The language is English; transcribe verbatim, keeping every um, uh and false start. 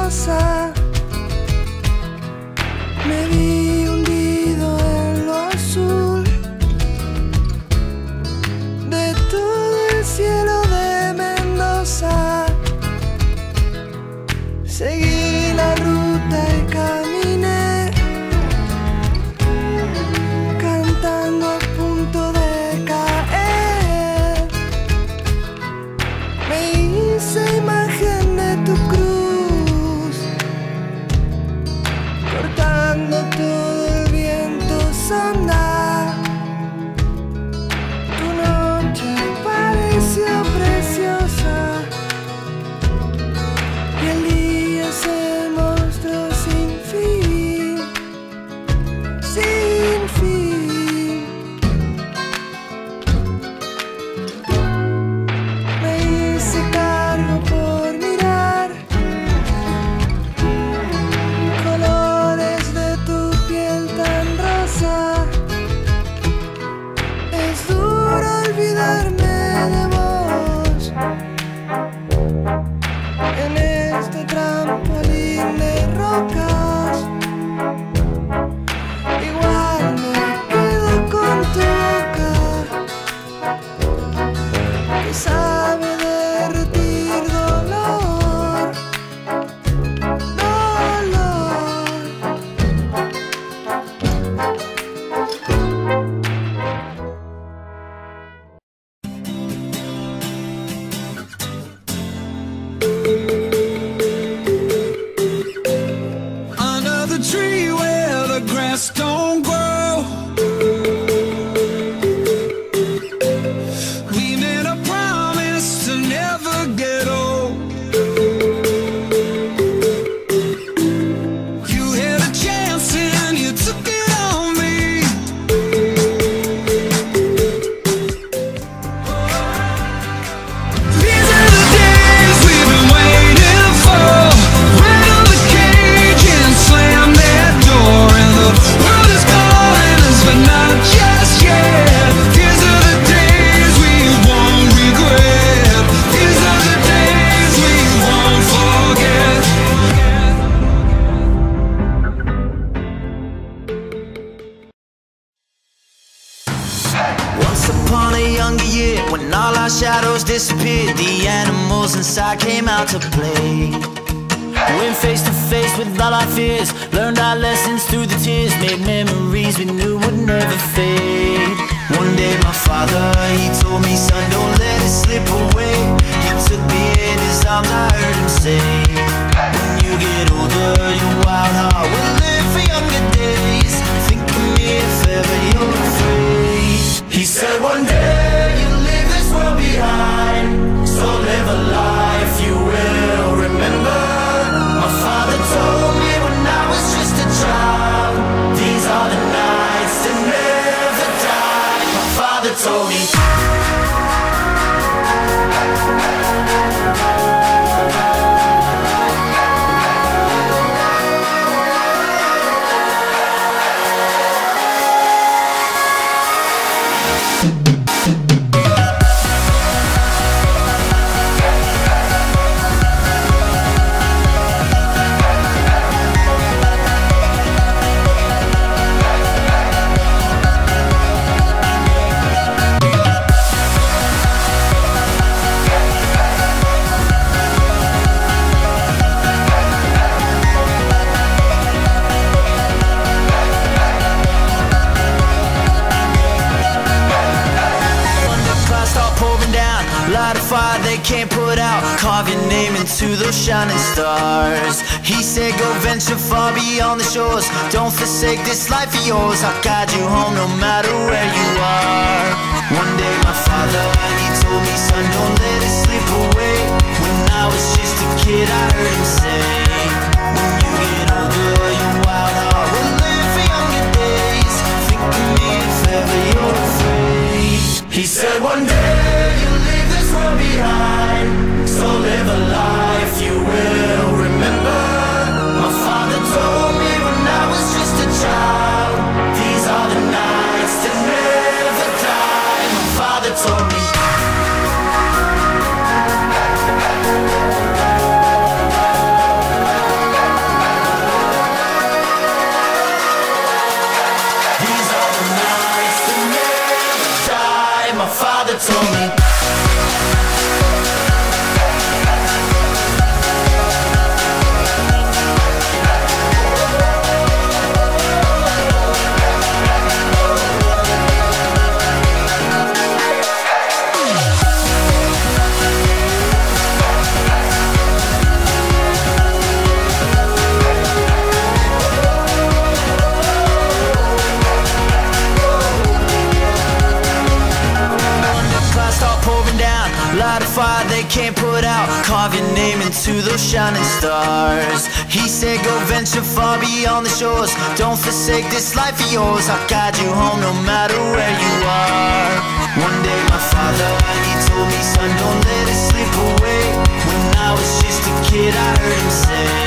Mendoza. Me vi hundido en lo azul de todo el cielo de Mendoza. Seguí la ruta y caminé, cantando a punto de caer. Me hice imagen de tu cruz, cortando todo el viento sonda. Tu noche pareció preciosa y el día se mostró sin fin, sin fin. Me hice cargo por mirar colores de tu piel tan rosa. Es duro olvidarme de vos en este trampolín de rocas. Igual me quedo con tu boca, que sabe derretir dolor, dolor. Under the tree where the grass don't grow, we made a promise to never get old. You had a chance and you took it on me. These are the days we've been waiting for. Rattle the cage and slam that door, and the world is calling us, but not just yet. These are the days we won't regret. These are the days we won't forget. Once upon a younger year, when all our shadows disappeared, the animals inside came out to play. Went face to face with all our fears, learned our lessons through the tears, made memories we knew would never fade. One day my father, he told me, son, don't let it slip away. He took me in his arms, I heard him say, when you get older, your wild heart will live for younger days. Think of me if ever you're afraid. He said one day you'll leave this world behind, so live a life you will remember. My father told me when I was just a child, these are the nights that never die. My father told me. Fire they can't put out, carve your name into those shining stars. He said go venture far beyond the shores, don't forsake this life of yours. I'll guide you home no matter where you are. One day my father, he told me, son, don't let it slip away. When I was just a kid I heard him say, when you get older your wild heart will live for younger days. Think of me if ever you're afraid. He said one day you'll leave this world behind, so live a life you will remember. My father told me when I was just a child, these are the nights that never die. My father told me. can't put out. Carve your name into those shining stars. He said go venture far beyond the shores. Don't forsake this life of yours. I'll guide you home no matter where you are. One day my father, he told me, son, don't let it slip away. When I was just a kid I heard him say,